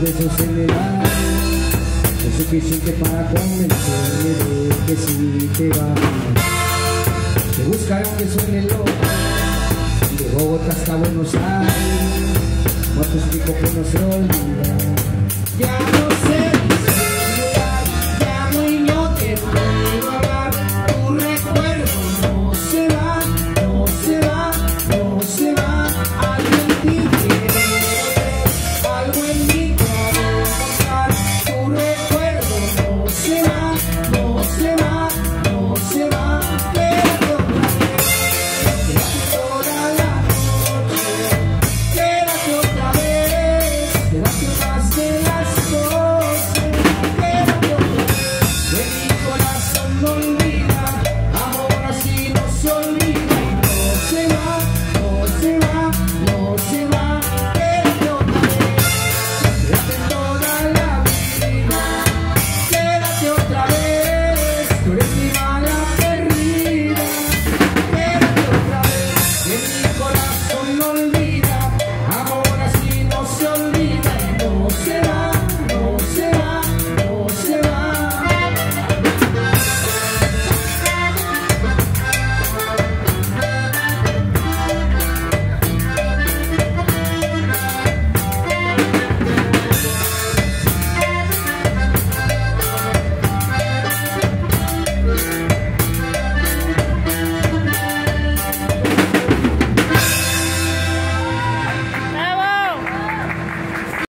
besos en el aire es suficiente para convencerme de que sí te vas. Te buscaré aunque suene loco, de Bogotá hasta Buenos Aires, no te explico que no se olvida. Ya no